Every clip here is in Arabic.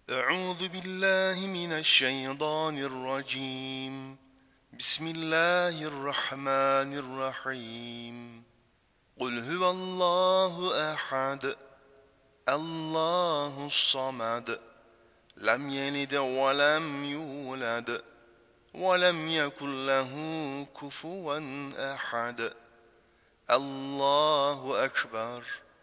أعوذ بالله من الشيطان الرجيم. بسم الله الرحمن الرحيم. قل هو الله أحد الله الصمد لم يلد ولم يولد ولم يكن له كفوا أحد. الله أكبر.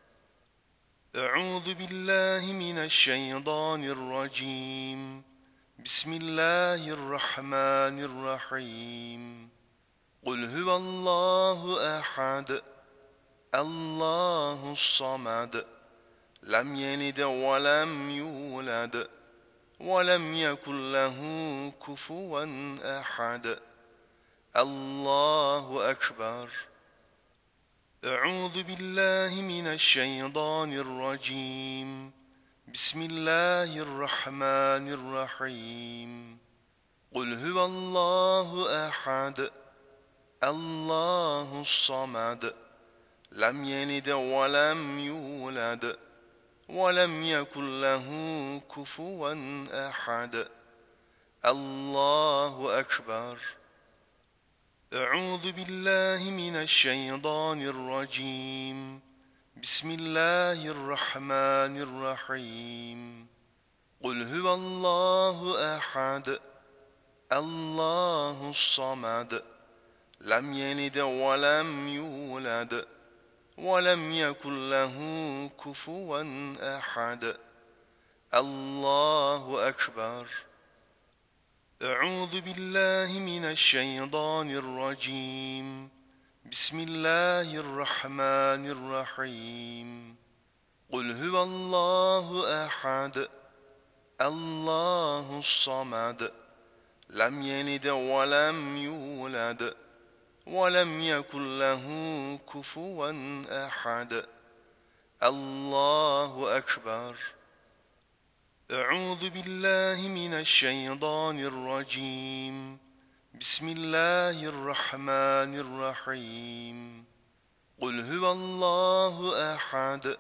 أعوذ بالله من الشيطان الرجيم. بسم الله الرحمن الرحيم. قل هو الله أحد الله الصمد لم يلد ولم يولد ولم يكن له كفوا أحد. الله أكبر. أعوذ بالله من الشيطان الرجيم. بسم الله الرحمن الرحيم. قل هو الله أحد الله الصمد لم يلد ولم يولد ولم يكن له كفوا أحد. الله أكبر. أعوذ بالله من الشيطان الرجيم. بسم الله الرحمن الرحيم. قل هو الله أحد الله الصمد لم يلد ولم يولد ولم يكن له كفوا أحد. الله أكبر. أعوذ بالله من الشيطان الرجيم. بسم الله الرحمن الرحيم. قل هو الله أحد الله الصمد لم يلد ولم يولد ولم يكن له كفوا أحد. الله أكبر. أعوذ بالله من الشيطان الرجيم. بسم الله الرحمن الرحيم. قل هو الله أحد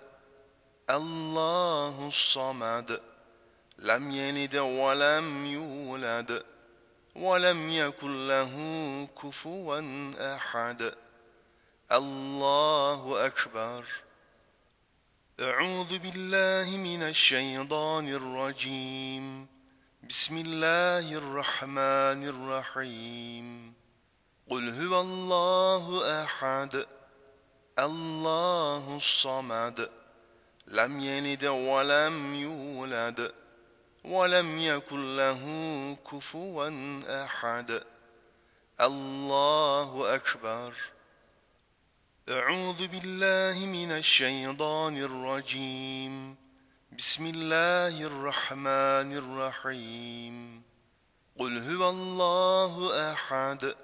الله الصمد لم يلد ولم يولد ولم يكن له كفوا أحد. الله أكبر. أعوذ بالله من الشيطان الرجيم. بسم الله الرحمن الرحيم. قل هو الله أحد الله الصمد لم يلد ولم يولد ولم يكن له كفوا أحد. الله أكبر. أعوذ بالله من الشيطان الرجيم. بسم الله الرحمن الرحيم. قل هو الله أحد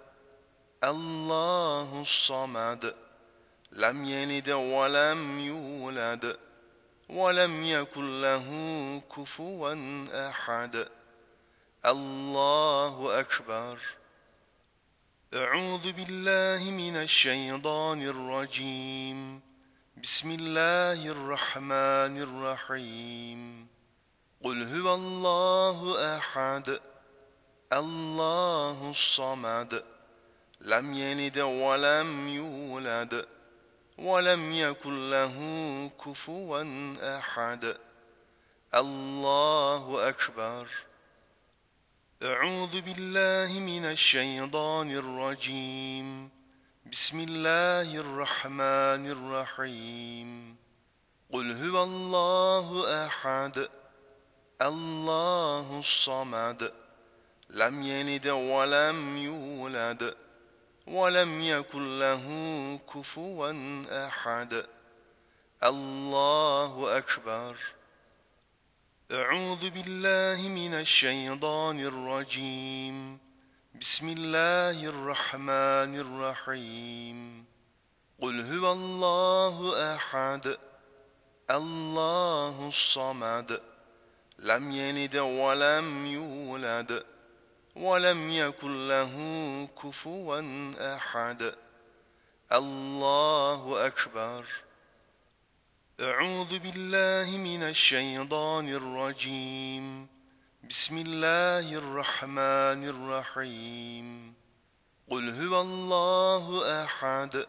الله الصمد لم يلد ولم يولد ولم يكن له كفوا أحد. الله أكبر. أعوذ بالله من الشيطان الرجيم. بسم الله الرحمن الرحيم. قل هو الله أحد الله الصمد لم يلد ولم يولد ولم يكن له كفوا أحد. الله أكبر. أعوذ بالله من الشيطان الرجيم. بسم الله الرحمن الرحيم. قل هو الله أحد الله الصمد لم يلد ولم يولد ولم يكن له كفوا أحد. الله أكبر. أعوذ بالله من الشيطان الرجيم. بسم الله الرحمن الرحيم. قل هو الله أحد الله الصمد لم يلد ولم يولد ولم يكن له كفوا أحد. الله أكبر. أعوذ بالله من الشيطان الرجيم. بسم الله الرحمن الرحيم. قل هو الله أحد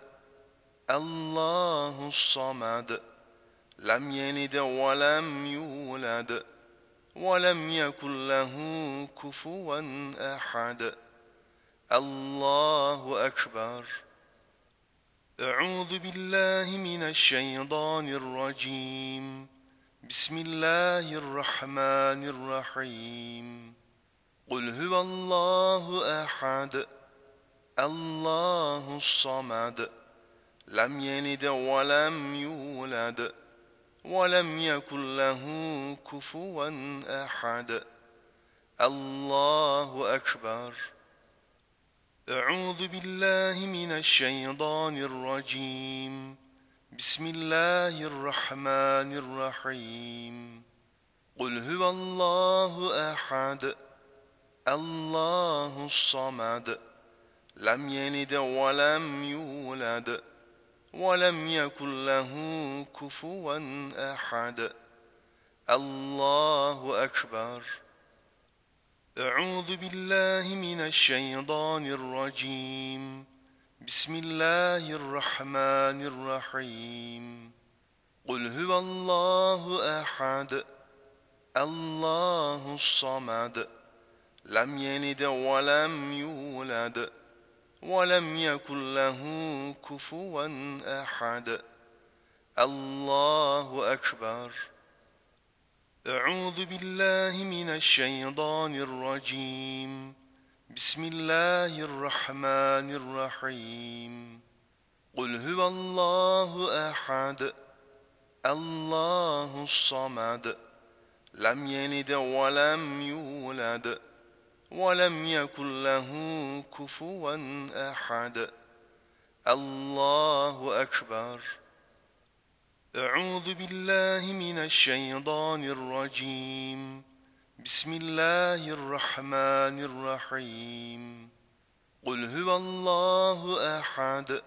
الله الصمد لم يلد ولم يولد ولم يكن له كفوا أحد. الله أكبر. أعوذ بالله من الشيطان الرجيم. بسم الله الرحمن الرحيم. قل هو الله أحد الله الصمد لم يلد ولم يولد ولم يكن له كفوا أحد. الله أكبر. أعوذ بالله من الشيطان الرجيم. بسم الله الرحمن الرحيم. قل هو الله أحد الله الصمد لم يلد ولم يولد ولم يكن له كفوا أحد. الله أكبر. أعوذ بالله من الشيطان الرجيم. بسم الله الرحمن الرحيم. قل هو الله أحد الله الصمد لم يلد ولم يولد ولم يكن له كفوا أحد. الله أكبر. أعوذ بالله من الشيطان الرجيم. بسم الله الرحمن الرحيم. قل هو الله أحد الله الصمد لم يلد ولم يولد ولم يكن له كفوا أحد. الله أكبر. أعوذ بالله من الشيطان الرجيم. بسم الله الرحمن الرحيم. قل هو الله أحد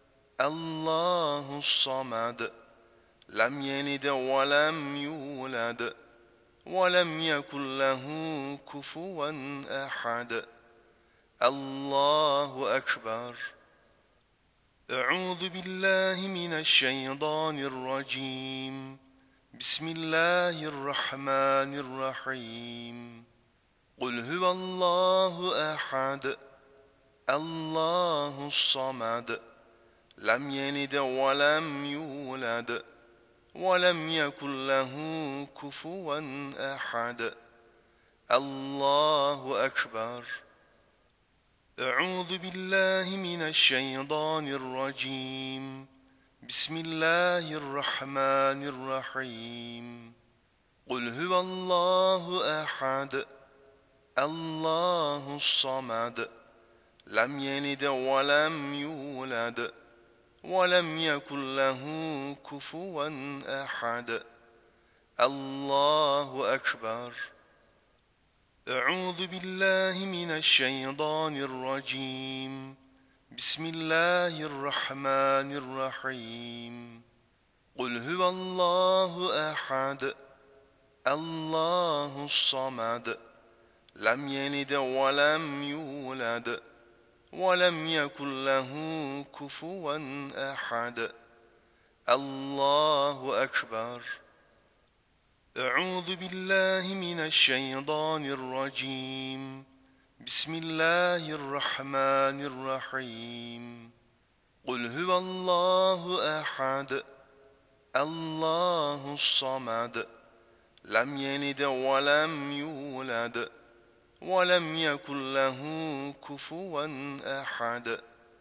الله الصمد لم يلد ولم يولد ولم يكن له كفوا أحد. الله أكبر. أعوذ بالله من الشيطان الرجيم. بسم الله الرحمن الرحيم. قل هو الله أحد الله الصمد لم يلد ولم يولد ولم يكن له كفوا أحد. الله أكبر. أعوذ بالله من الشيطان الرجيم. بسم الله الرحمن الرحيم. قل هو الله أحد الله الصمد لم يلد ولم يولد ولم يكن له كفوا أحد. الله أكبر. أعوذ بالله من الشيطان الرجيم. بسم الله الرحمن الرحيم. قل هو الله أحد الله الصمد لم يلد ولم يولد ولم يكن له كفوا أحد. الله أكبر. أعوذ بالله من الشيطان الرجيم. بسم الله الرحمن الرحيم. قل هو الله أحد الله الصمد لم يلد ولم يولد ولم يكن له كفوا أحد.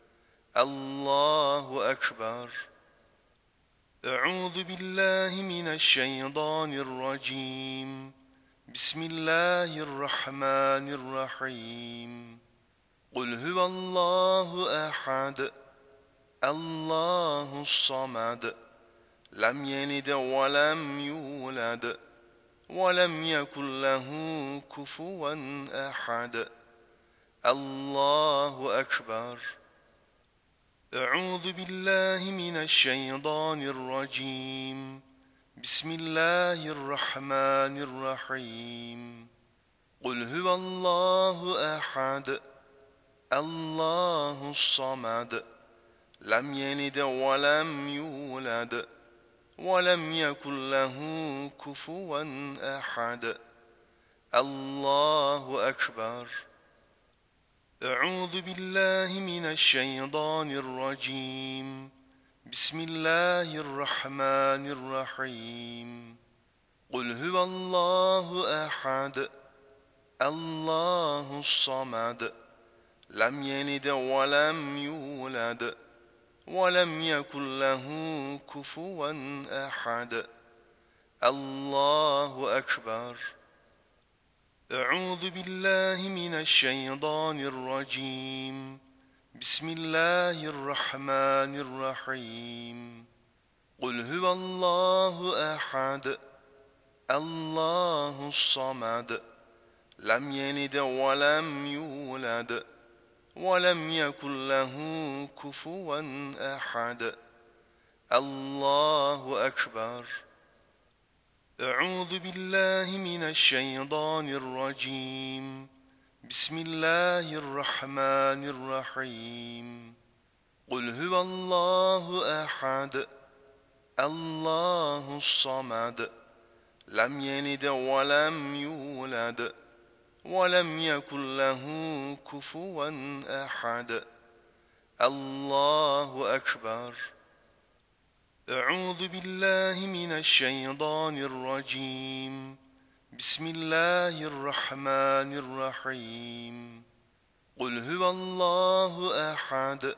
الله أكبر. أعوذ بالله من الشيطان الرجيم. بسم الله الرحمن الرحيم. قل هو الله أحد الله الصمد لم يلد ولم يولد ولم يكن له كفوا أحد. الله أكبر. أعوذ بالله من الشيطان الرجيم. بسم الله الرحمن الرحيم قل هو الله أحد الله الصمد لم يلد ولم يولد ولم يكن له كفوا أحد الله أكبر. أعوذ بالله من الشيطان الرجيم. بسم الله الرحمن الرحيم قل هو الله أحد الله الصمد لم يلد ولم يولد ولم يكن له كفوا أحد الله أكبر. أعوذ بالله من الشيطان الرجيم. بسم الله الرحمن الرحيم قل هو الله أحد الله الصمد لم يلد ولم يولد ولم يكن له كفوا أحد الله أكبر. أعوذ بالله من الشيطان الرجيم. بسم الله الرحمن الرحيم قل هو الله أحد الله الصمد لم يلد ولم يولد ولم يكن له كفوا أحد الله أكبر. أعوذ بالله من الشيطان الرجيم. بسم الله الرحمن الرحيم قل هو الله أحد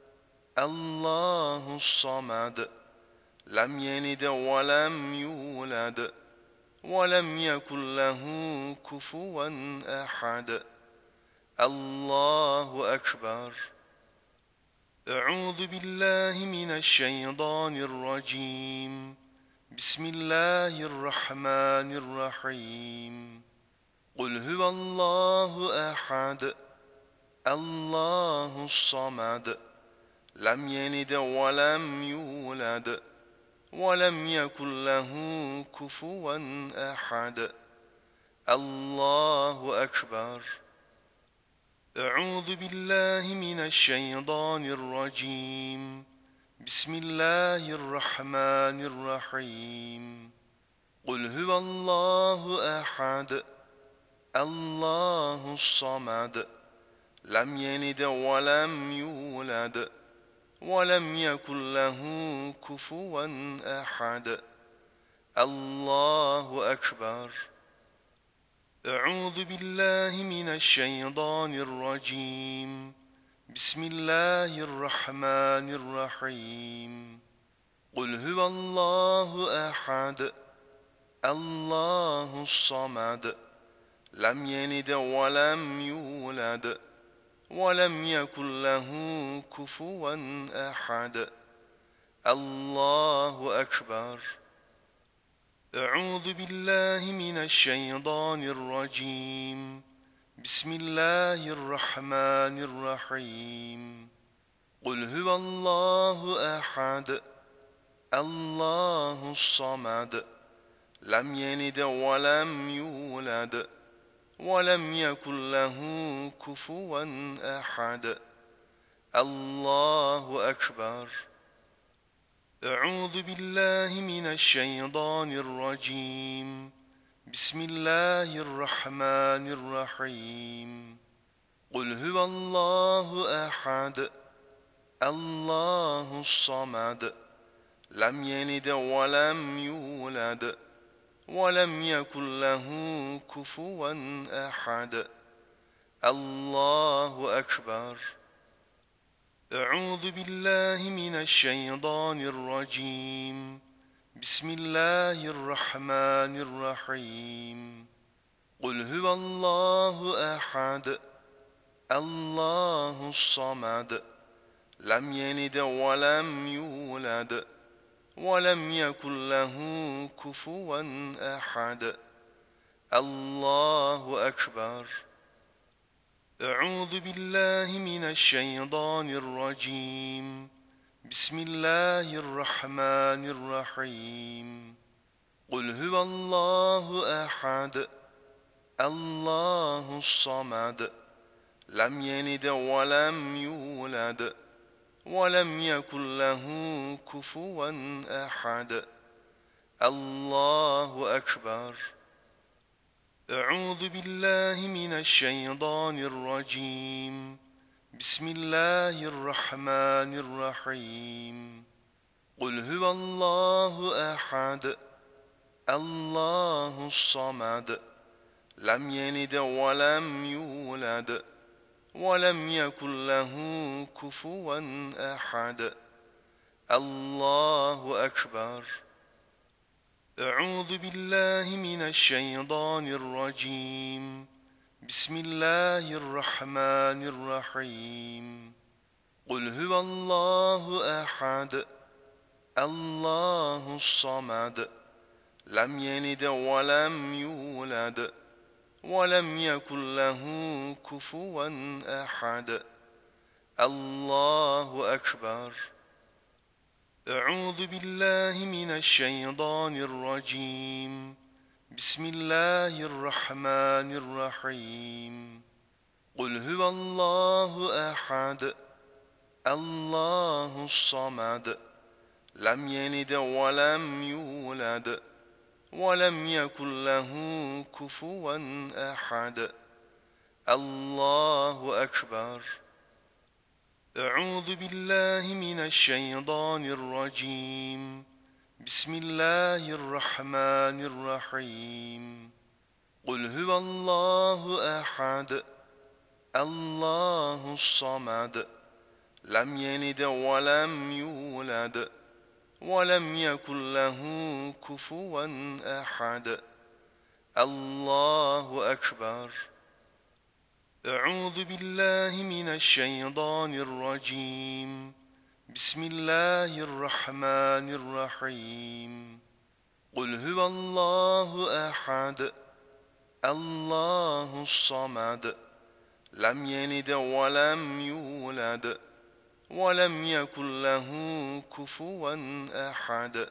الله الصمد لم يلد ولم يولد ولم يكن له كفوا أحد الله أكبر. أعوذ بالله من الشيطان الرجيم. بسم الله الرحمن الرحيم قل هو الله أحد الله الصمد لم يلد ولم يولد ولم يكن له كفوا أحد الله أكبر. أعوذ بالله من الشيطان الرجيم. بسم الله الرحمن الرحيم قل هو الله أحد الله الصمد لم يلد ولم يولد ولم يكن له كفوا أحد الله أكبر. أعوذ بالله من الشيطان الرجيم. بسم الله الرحمن الرحيم قل هو الله أحد الله الصمد لم يلد ولم يولد ولم يكن له كفوا أحد الله أكبر. أعوذ بالله من الشيطان الرجيم. بسم الله الرحمن الرحيم قل هو الله أحد الله الصمد لم يلد ولم يولد ولم يكن له كفوا أحد الله أكبر. أعوذ بالله من الشيطان الرجيم. بسم الله الرحمن الرحيم قل هو الله أحد الله الصمد لم يلد ولم يولد ولم يكن له كفوا أحد الله أكبر. أعوذ بالله من الشيطان الرجيم. بسم الله الرحمن الرحيم قل هو الله أحد الله الصمد لم يلد ولم يولد ولم يكن له كفوا أحد الله أكبر. أعوذ بالله من الشيطان الرجيم. بسم الله الرحمن الرحيم قل هو الله أحد الله الصمد لم يلد ولم يولد ولم يكن له كفوا أحد الله أكبر. أعوذ بالله من الشيطان الرجيم. بسم الله الرحمن الرحيم. قل هو الله أحد الله الصمد لم يلد ولم يولد ولم يكن له كفوا أحد الله أكبر. أعوذ بالله من الشيطان الرجيم. بسم الله الرحمن الرحيم. قل هو الله أحد الله الصمد لم يلد ولم يولد ولم يكن له كفوا أحد الله أكبر. أعوذ بالله من الشيطان الرجيم. بسم الله الرحمن الرحيم. قل هو الله أحد الله الصمد لم يلد ولم يولد ولم يكن له كفوا أحد الله أكبر. أعوذ بالله من الشيطان الرجيم. بسم الله الرحمن الرحيم. قل هو الله أحد الله الصمد لم يلد ولم يولد ولم يكن له كفوا أحد الله أكبر. أعوذ بالله من الشيطان الرجيم. بسم الله الرحمن الرحيم. قل هو الله أحد الله الصمد لم يلد ولم يولد ولم يكن له كفوا أحد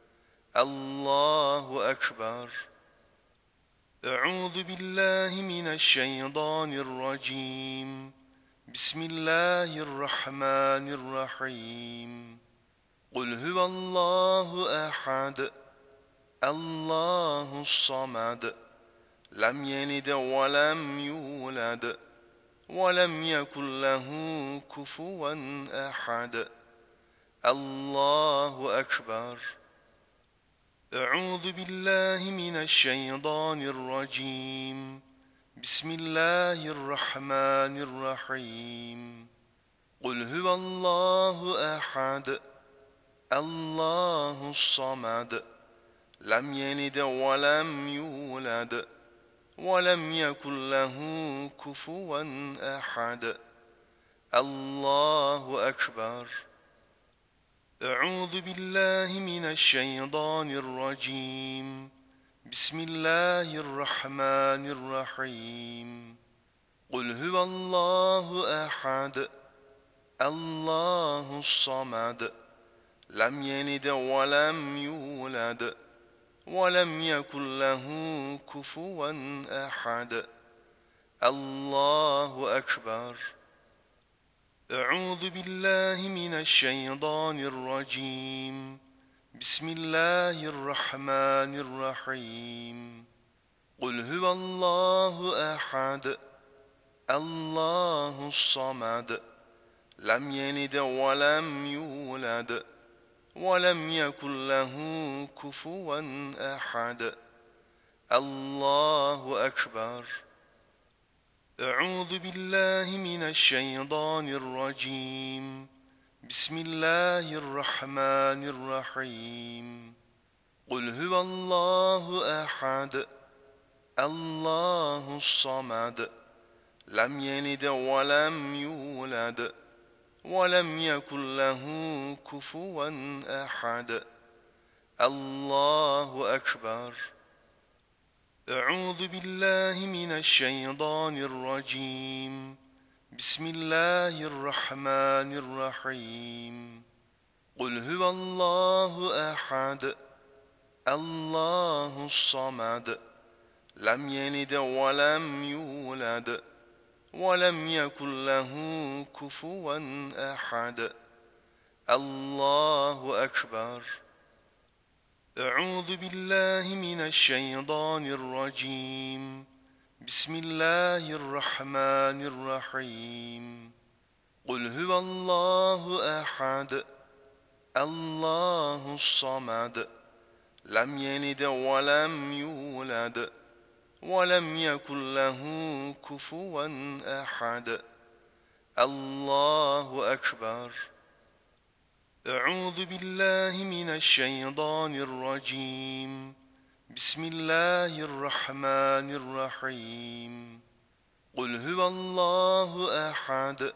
الله أكبر. أعوذ بالله من الشيطان الرجيم. بسم الله الرحمن الرحيم. قل هو الله أحد الله الصمد لم يلد ولم يولد ولم يكن له كفوا أحد الله أكبر. أعوذ بالله من الشيطان الرجيم. بسم الله الرحمن الرحيم. قل هو الله أحد الله الصمد لم يلد ولم يولد ولم يكن له كفوا أحد الله أكبر. أعوذ بالله من الشيطان الرجيم. بسم الله الرحمن الرحيم. قل هو الله أحد الله الصمد لم يلد ولم يولد ولم يكن له كفوا أحد الله أكبر. أعوذ بالله من الشيطان الرجيم. بسم الله الرحمن الرحيم. قل هو الله أحد الله الصمد لم يلد ولم يولد ولم يكن له كفوا أحد الله أكبر. أعوذ بالله من الشيطان الرجيم. بسم الله الرحمن الرحيم. قل هو الله أحد الله الصمد لم يلد ولم يولد ولم يكن له كفوا أحد الله أكبر. أعوذ بالله من الشيطان الرجيم. بسم الله الرحمن الرحيم. قل هو الله أحد الله الصمد لم يلد ولم يولد ولم يكن له كفوا أحد الله أكبر. أعوذ بالله من الشيطان الرجيم. بسم الله الرحمن الرحيم. قل هو الله أحد الله الصمد لم يلد ولم يولد ولم يكن له كفوا أحد الله أكبر. أعوذ بالله من الشيطان الرجيم. بسم الله الرحمن الرحيم. قل هو الله أحد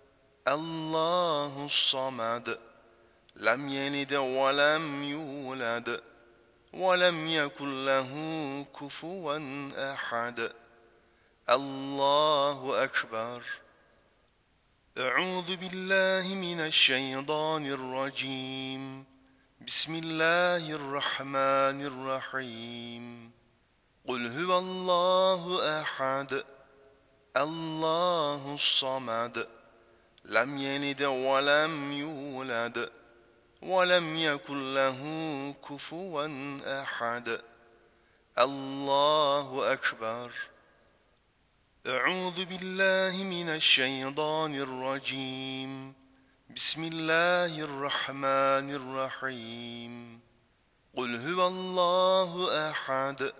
الله الصمد لم يلد ولم يولد ولم يكن له كفوا أحد الله أكبر. أعوذ بالله من الشيطان الرجيم. بسم الله الرحمن الرحيم. قل هو الله أحد الله الصمد لم يلد ولم يولد ولم يكن له كفوا أحد الله أكبر. أعوذ بالله من الشيطان الرجيم. بسم الله الرحمن الرحيم. قل هو الله أحد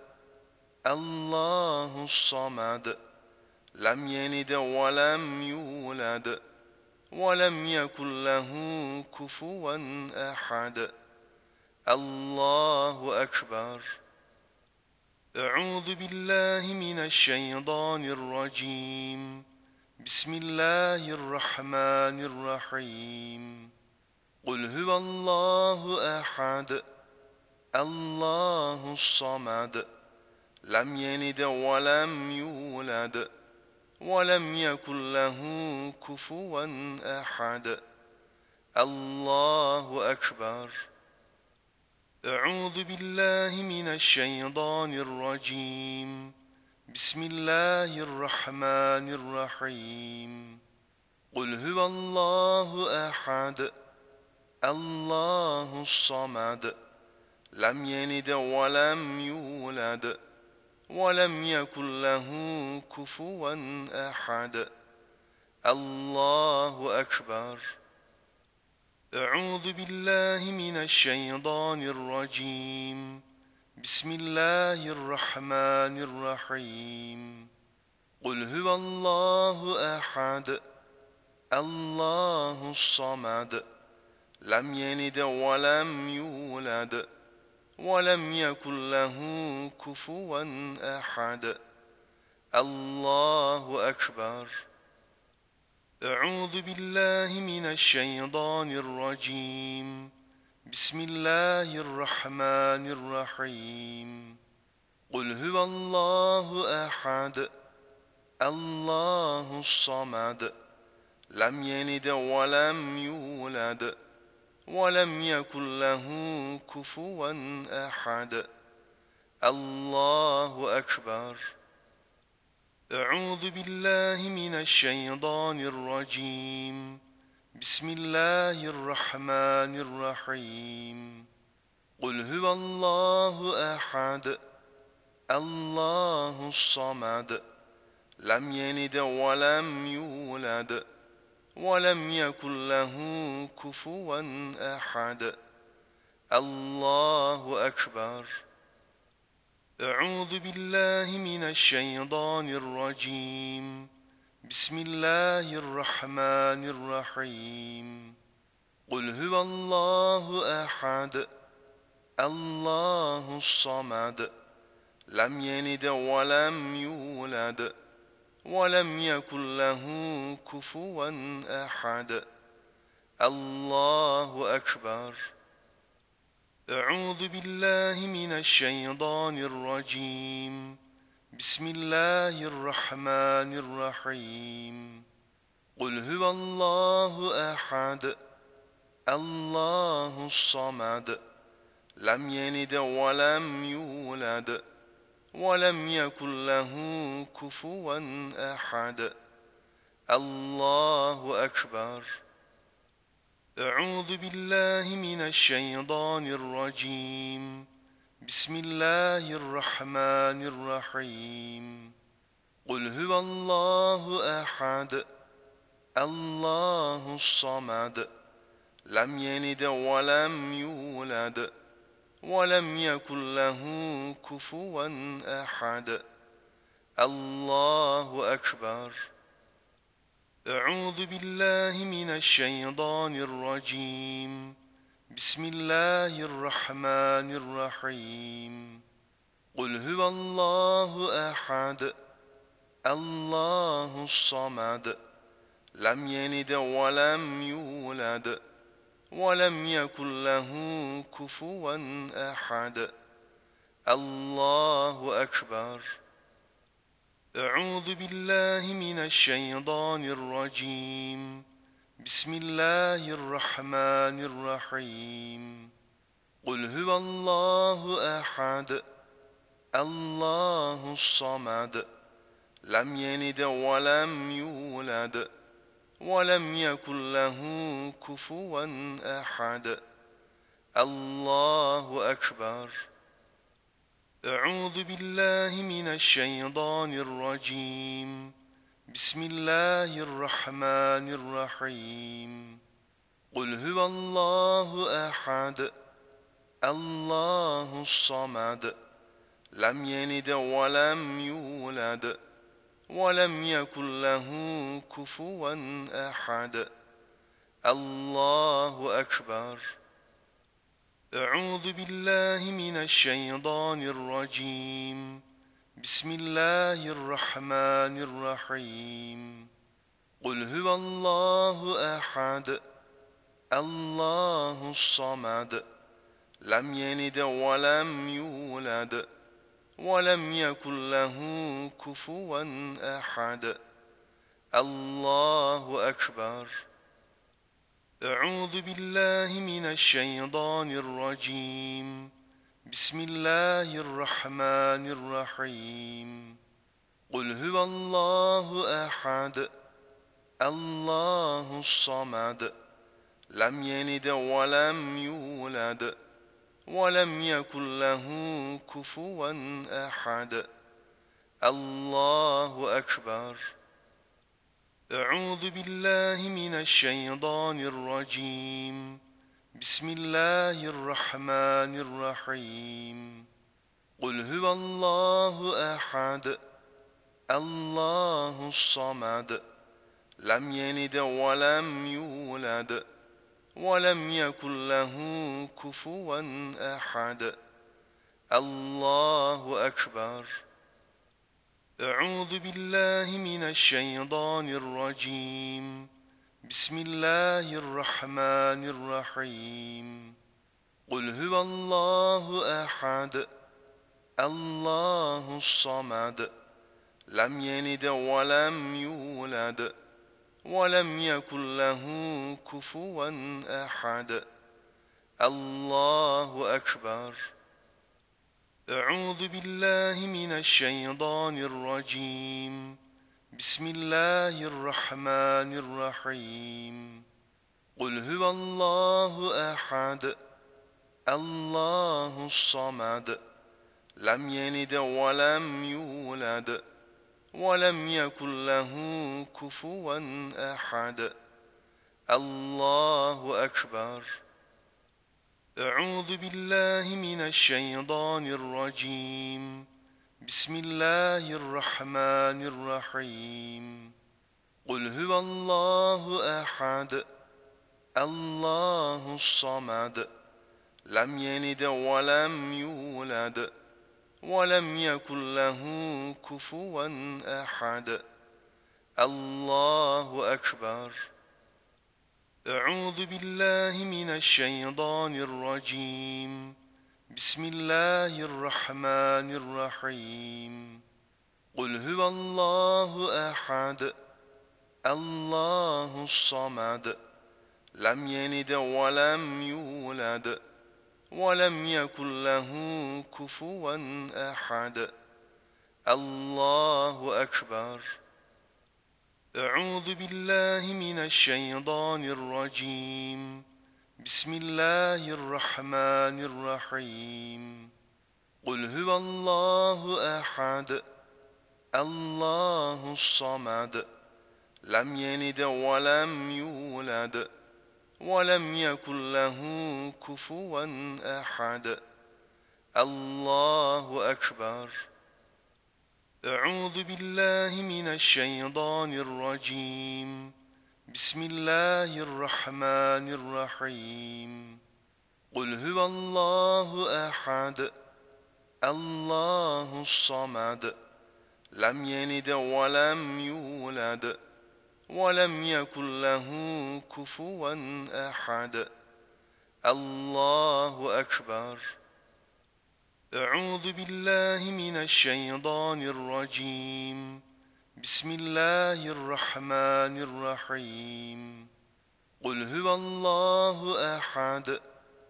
الله الصمد لم يلد ولم يولد ولم يكن له كفوا أحد الله أكبر. أعوذ بالله من الشيطان الرجيم. بسم الله الرحمن الرحيم. قل هو الله أحد الله الصمد لم يلد ولم يولد ولم يكن له كفوا أحد الله أكبر. أعوذ بالله من الشيطان الرجيم. بسم الله الرحمن الرحيم. قل هو الله أحد الله الصمد لم يلد ولم يولد ولم يكن له كفوا أحد الله أكبر. أعوذ بالله من الشيطان الرجيم. بسم الله الرحمن الرحيم. قل هو الله أحد الله الصمد لم يلد ولم يولد ولم يكن له كفوا أحد الله أكبر. أعوذ بالله من الشيطان الرجيم. بسم الله الرحمن الرحيم. قل هو الله أحد الله الصمد لم يلد ولم يولد ولم يكن له كفوا أحد الله أكبر. أعوذ بالله من الشيطان الرجيم. بسم الله الرحمن الرحيم. قل هو الله أحد الله الصمد لم يلد ولم يولد ولم يكن له كفوا أحد الله أكبر. أعوذ بالله من الشيطان الرجيم. بسم الله الرحمن الرحيم. قل هو الله أحد الله الصمد لم يلد ولم يولد ولم يكن له كفوا أحد الله أكبر. أعوذ بالله من الشيطان الرجيم. بسم الله الرحمن الرحيم. قل هو الله أحد الله الصمد لم يلد ولم يولد ولم يكن له كفوا أحد. الله أكبر. أعوذ بالله من الشيطان الرجيم. بسم الله الرحمن الرحيم. قل هو الله أحد الله الصمد لم يلد ولم يولد ولم يكن له كفوا أحد. الله أكبر. أعوذ بالله من الشيطان الرجيم. بسم الله الرحمن الرحيم. قل هو الله أحد الله الصمد لم يلد ولم يولد ولم يكن له كفوا أحد. الله أكبر. أعوذ بالله من الشيطان الرجيم. بسم الله الرحمن الرحيم. قل هو الله أحد الله الصمد لم يلد ولم يولد ولم يكن له كفوا أحد. الله أكبر. أعوذ بالله من الشيطان الرجيم. بسم الله الرحمن الرحيم. قل هو الله أحد الله الصمد لم يلد ولم يولد ولم يكن له كفوا أحد. الله أكبر. أعوذ بالله من الشيطان الرجيم. بسم الله الرحمن الرحيم. قل هو الله أحد الله الصمد لم يلد ولم يولد ولم يكن له كفوا أحد. الله أكبر. أعوذ بالله من الشيطان الرجيم. بسم الله الرحمن الرحيم. قل هو الله أحد الله الصمد لم يلد ولم يولد ولم يكن له كفوا أحد. الله أكبر. أعوذ بالله من الشيطان الرجيم. بسم الله الرحمن الرحيم. قل هو الله أحد الله الصمد لم يلد ولم يولد ولم يكن له كفوا أحد. الله أكبر. أعوذ بالله من الشيطان الرجيم. بسم الله الرحمن الرحيم. قل هو الله أحد الله الصمد لم يلد ولم يولد ولم يكن له كفوا أحد. الله أكبر. أعوذ بالله من الشيطان الرجيم. بسم الله الرحمن الرحيم. قل هو الله أحد الله الصمد لم يلد ولم يولد ولم يكن له كفوا أحد. الله أكبر. أعوذ بالله من الشيطان الرجيم. بسم الله الرحمن الرحيم. قل هو الله أحد الله الصمد لم يلد ولم يولد ولم يكن له كفوا أحد. الله أكبر. أعوذ بالله من الشيطان الرجيم. بسم الله الرحمن الرحيم. قل هو الله أحد الله الصمد لم يلد ولم يولد ولم يكن له كفوا أحد. الله أكبر. أعوذ بالله من الشيطان الرجيم. بسم الله الرحمن الرحيم. قل هو الله أحد الله الصمد لم يلد ولم يولد ولم يكن له كفوا أحد. الله أكبر. أعوذ بالله من الشيطان الرجيم. بسم الله الرحمن الرحيم. قل هو الله أحد الله الصمد لم يلد ولم يولد ولم يكن له كفوا أحد. الله أكبر. أعوذ بالله من الشيطان الرجيم. بسم الله الرحمن الرحيم. قل هو الله أحد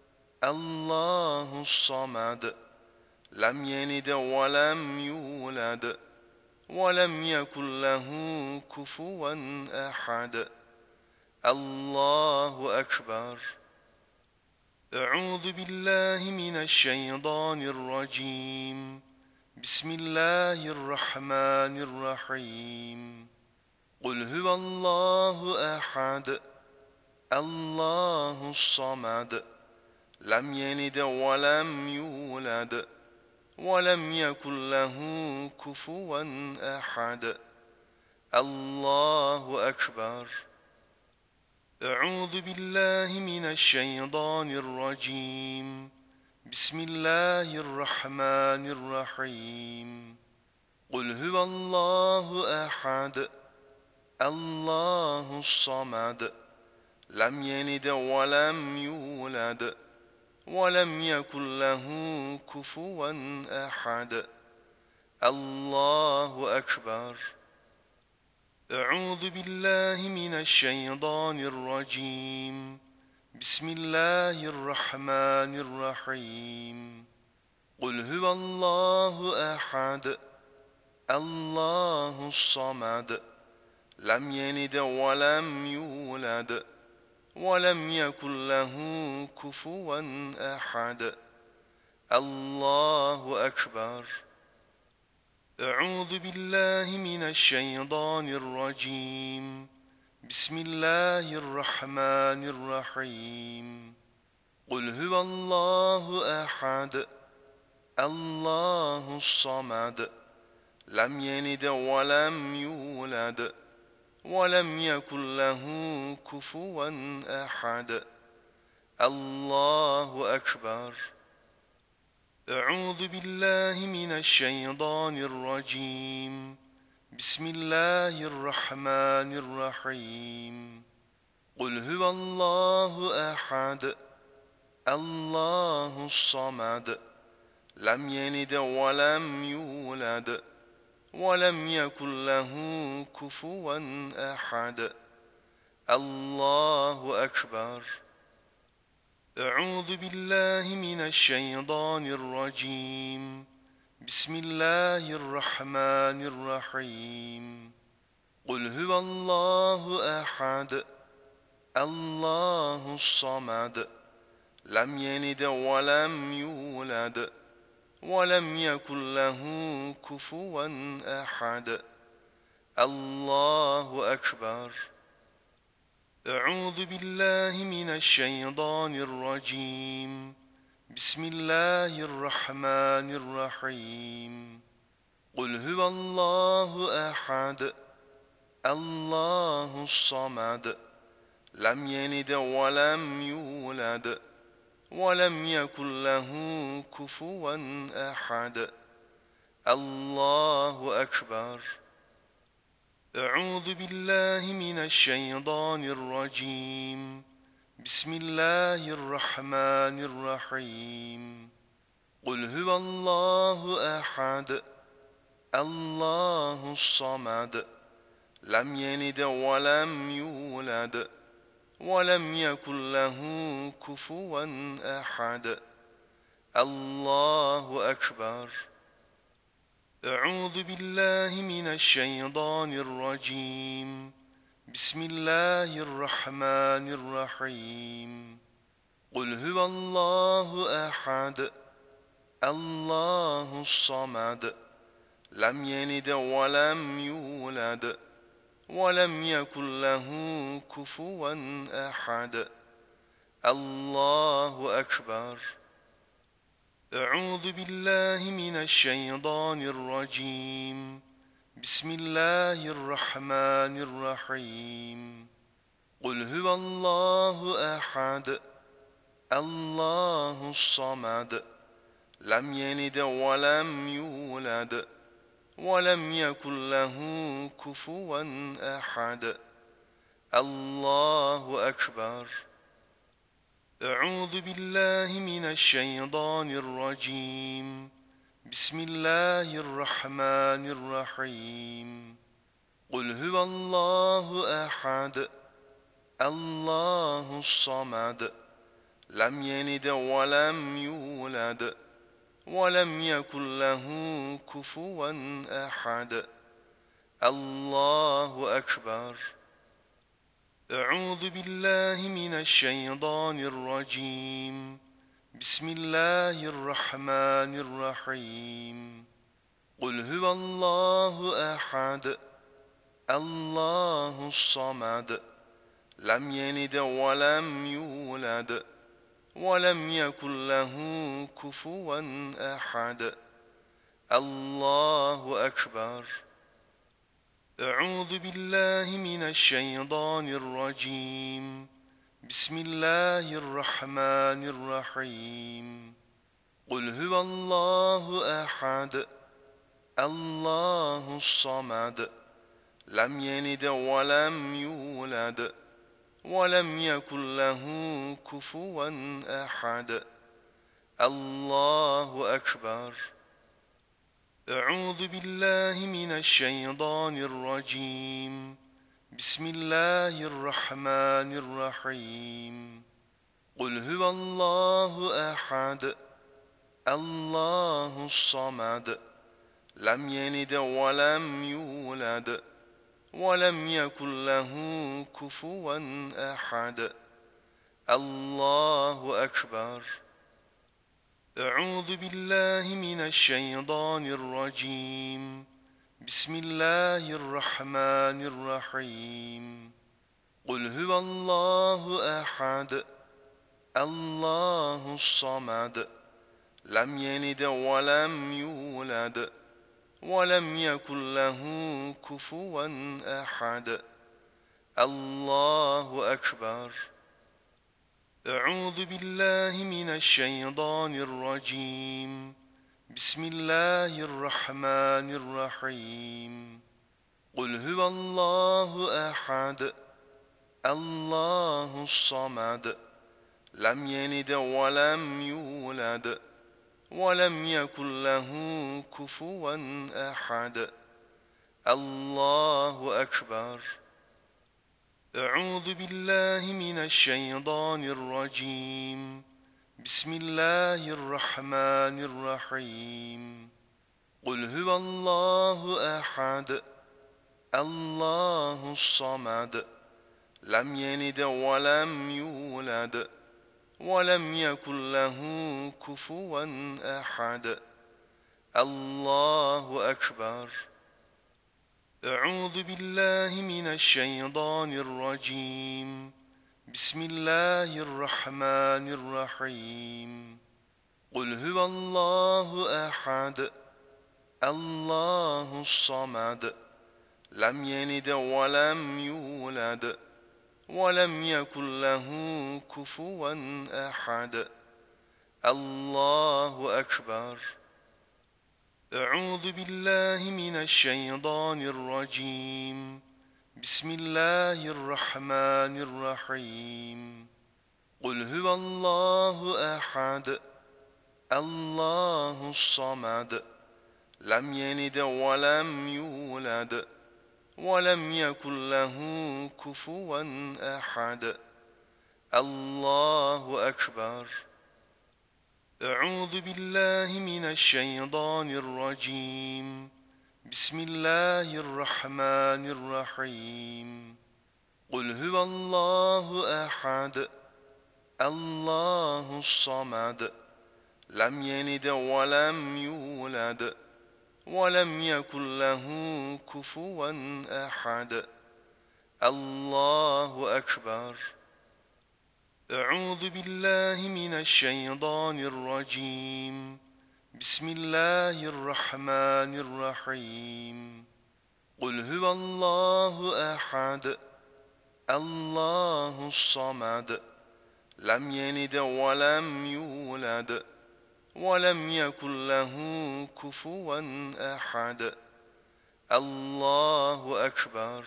الله الصمد لم يلد ولم يولد ولم يكن له كفوا أحد. الله أكبر. أعوذ بالله من الشيطان الرجيم. بسم الله الرحمن الرحيم. قل هو الله أحد الله الصمد لم يلد ولم يولد ولم يكن له كفوا أحد. الله أكبر. أعوذ بالله من الشيطان الرجيم. بسم الله الرحمن الرحيم. قل هو الله أحد الله الصمد لم يلد ولم يولد ولم يكن له كفوا أحد. الله أكبر. أعوذ بالله من الشيطان الرجيم. بسم الله الرحمن الرحيم. قل هو الله أحد الله الصمد لم يلد ولم يولد ولم يكن له كفوا أحد. الله أكبر. أعوذ بالله من الشيطان الرجيم. بسم الله الرحمن الرحيم. قل هو الله أحد الله الصمد لم يلد ولم يولد ولم يكن له كفوا أحد. الله أكبر. أعوذ بالله من الشيطان الرجيم. بسم الله الرحمن الرحيم. قل هو الله أحد الله الصمد لم يلد ولم يولد ولم يكن له كفوا أحد. الله أكبر. أعوذ بالله من الشيطان الرجيم. بسم الله الرحمن الرحيم. قل هو الله أحد الله الصمد لم يلد ولم يولد ولم يكن له كفوا أحد. الله أكبر. أعوذ بالله من الشيطان الرجيم. بسم الله الرحمن الرحيم. قل هو الله أحد الله الصمد لم يلد ولم يولد ولم يكن له كفوا أحد. الله أكبر. أعوذ بالله من الشيطان الرجيم. بسم الله الرحمن الرحيم. قل هو الله أحد الله الصمد لم يلد ولم يولد ولم يكن له كفوا أحد. الله أكبر. أعوذ بالله من الشيطان الرجيم. بسم الله الرحمن الرحيم. قل هو الله أحد الله الصمد لم يلد ولم يولد ولم يكن له كفوا أحد. الله أكبر. أعوذ بالله من الشيطان الرجيم. بسم الله الرحمن الرحيم. قل هو الله أحد الله الصمد لم يلد ولم يولد ولم يكن له كفوا أحد. الله أكبر. أعوذ بالله من الشيطان الرجيم. بسم الله الرحمن الرحيم. قل هو الله أحد الله الصمد لم يلد ولم يولد ولم يكن له كفوا أحد. الله أكبر. أعوذ بالله من الشيطان الرجيم. بسم الله الرحمن الرحيم. قل هو الله أحد الله الصمد لم يلد ولم يولد ولم يكن له كفوا أحد. الله أكبر. أعوذ بالله من الشيطان الرجيم. بسم الله الرحمن الرحيم. قل هو الله أحد الله الصمد لم يلد ولم يولد ولم يكن له كفوا أحد. الله أكبر. أعوذ بالله من الشيطان الرجيم. بسم الله الرحمن الرحيم. قل هو الله أحد الله الصمد لم يلد ولم يولد ولم يكن له كفوا أحد. الله أكبر. أعوذ بالله من الشيطان الرجيم. بسم الله الرحمن الرحيم. قل هو الله أحد الله الصمد لم يلد ولم يولد ولم يكن له كفوا أحد. الله أكبر. أعوذ بالله من الشيطان الرجيم. بسم الله الرحمن الرحيم. قل هو الله أحد الله الصمد لم يلد ولم يولد ولم يكن له كفوا أحد. الله أكبر. أعوذ بالله من الشيطان الرجيم. بسم الله الرحمن الرحيم. قل هو الله أحد الله الصمد لم يلد ولم يولد ولم يكن له كفوا أحد. الله أكبر. أعوذ بالله من الشيطان الرجيم. بسم الله الرحمن الرحيم. قل هو الله أحد الله الصمد لم يلد ولم يولد ولم يكن له كفوا أحد. الله أكبر. أعوذ بالله من الشيطان الرجيم. بسم الله الرحمن الرحيم. قل هو الله أحد الله الصمد لم يلد ولم يولد ولم يكن له كفوا أحد. الله أكبر. أعوذ بالله من الشيطان الرجيم بسم الله الرحمن الرحيم قل هو الله أحد الله الصمد لم يلد ولم يولد ولم يكن له كفوا أحد الله أكبر أعوذ بالله من الشيطان الرجيم بسم الله الرحمن الرحيم قل هو الله أحد الله الصمد لم يلد ولم يولد ولم يكن له كفوا أحد الله أكبر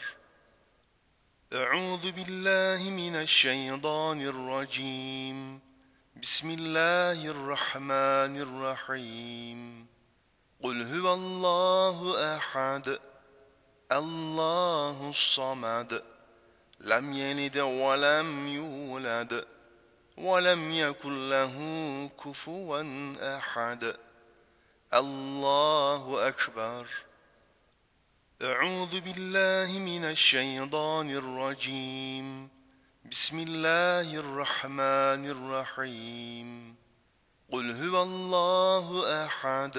أعوذ بالله من الشيطان الرجيم بسم الله الرحمن الرحيم قل هو الله أحد الله الصمد لم يلد ولم يولد ولم يكن له كفوا أحد الله أكبر أعوذ بالله من الشيطان الرجيم بسم الله الرحمن الرحيم قل هو الله أحد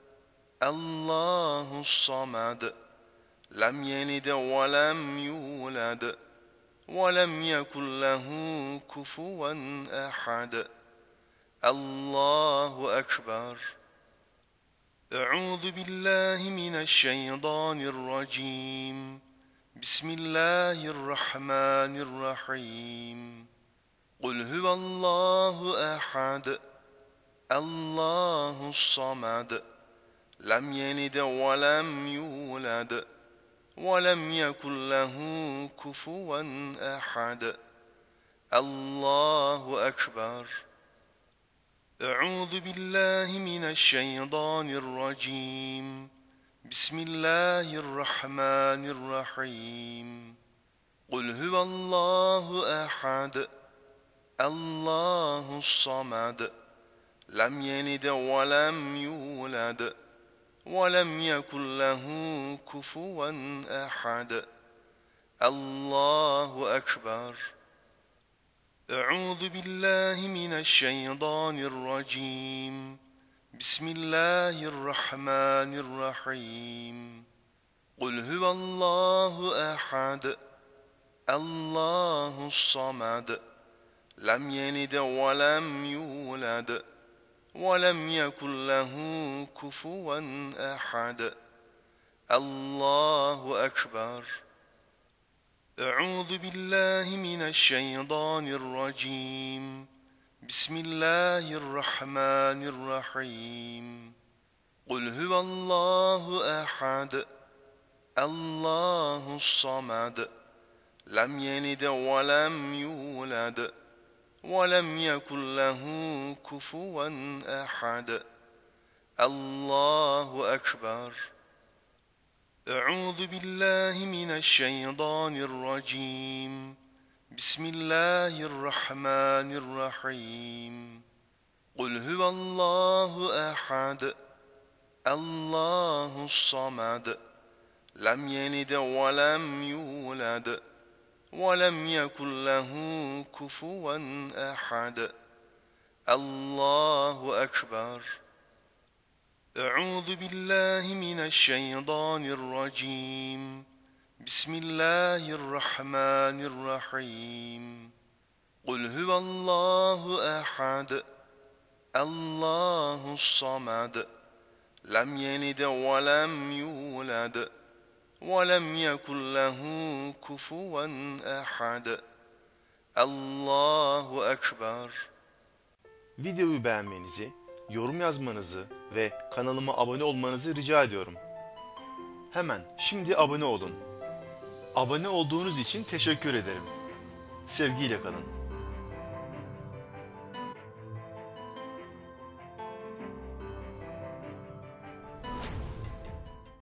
الله الصمد لم يلد ولم يولد ولم يكن له كفوا أحد الله أكبر أعوذ بالله من الشيطان الرجيم بسم الله الرحمن الرحيم قل هو الله أحد الله الصمد لم يلد ولم يولد ولم يكن له كفوا أحد الله أكبر أعوذ بالله من الشيطان الرجيم بسم الله الرحمن الرحيم قل هو الله أحد الله الصمد لم يلد ولم يولد ولم يكن له كفوا أحد الله أكبر أعوذ بالله من الشيطان الرجيم بسم الله الرحمن الرحيم قل هو الله أحد الله الصمد لم يلد ولم يولد ولم يكن له كفوا أحد الله أكبر أعوذ بالله من الشيطان الرجيم بسم الله الرحمن الرحيم قل هو الله أحد الله الصمد لم يلد ولم يولد ولم يكن له كفوا أحد الله أكبر أعوذ بالله من الشيطان الرجيم بسم الله الرحمن الرحيم قل هو الله أحد الله الصمد لم يلد ولم يولد ولم يكن له كفوا أحد الله أكبر أعوذ بالله من الشيطان الرجيم بسم الله الرحمن الرحيم قل هو الله أحد الله الصمد لم يلد ولم يولد ولم يكن له كفوا أحد الله أكبر. Videoyu beğenmenizi, yorum yazmanızı ve kanalıma abone olmanızı rica ediyorum. Hemen şimdi abone olun. Abone olduğunuz için teşekkür ederim. Sevgiyle kalın.